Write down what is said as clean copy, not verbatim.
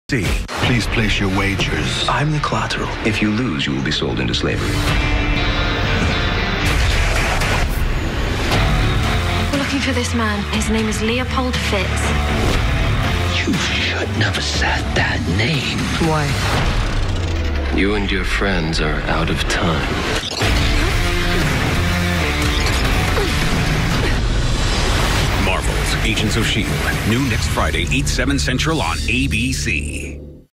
Please place your wagers. I'm the collateral. If you lose, you will be sold into slavery. We're looking for this man. His name is Leopold Fitz. You shouldn't have said that name. Why? You and your friends are out of time. Marvel's Agents of S.H.I.E.L.D. New next Friday, 8/7 Central on ABC.